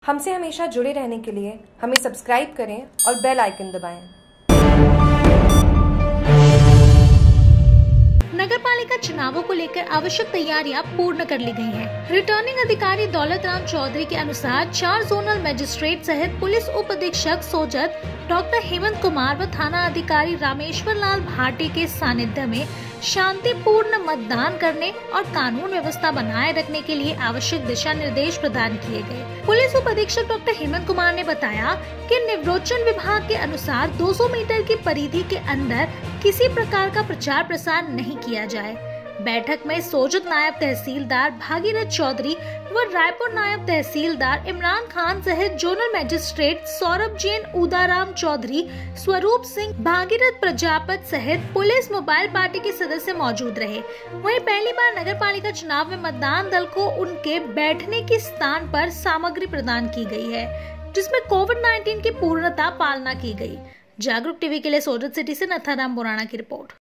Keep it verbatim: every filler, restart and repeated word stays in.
हमसे हमेशा जुड़े रहने के लिए हमें सब्सक्राइब करें और बेल आइकन दबाएं। नगर पालिका चुनावों को लेकर आवश्यक तैयारियां पूर्ण कर ली गई हैं। रिटर्निंग अधिकारी दौलत राम चौधरी के अनुसार चार जोनल मजिस्ट्रेट सहित पुलिस उप अधीक्षक सोजत डॉक्टर हेमंत कुमार व थाना अधिकारी रामेश्वर लाल भाटी के सानिध्य में शांतिपूर्ण मतदान करने और कानून व्यवस्था बनाए रखने के लिए आवश्यक दिशा निर्देश प्रदान किए गए। पुलिस उप अधीक्षक डॉक्टर हेमंत कुमार ने बताया कि निवरोचन विभाग के अनुसार दो सौ मीटर की परिधि के अंदर किसी प्रकार का प्रचार प्रसार नहीं किया जाए। बैठक में सोजत नायब तहसीलदार भागीरथ चौधरी व रायपुर नायब तहसीलदार इमरान खान सहित जोनल मजिस्ट्रेट सौरभ जैन, उदाराम चौधरी, स्वरूप सिंह, भागीरथ प्रजापत सहित पुलिस मोबाइल पार्टी के सदस्य मौजूद रहे। वहीं पहली बार नगर पालिका चुनाव में मतदान दल को उनके बैठने के स्थान पर सामग्री प्रदान की गई है, जिसमें कोविड नाइन्टीन की पूर्णतः पालना की गई। जागरूक टीवी के लिए सोजत सिटी से नथाराम बुराना की रिपोर्ट।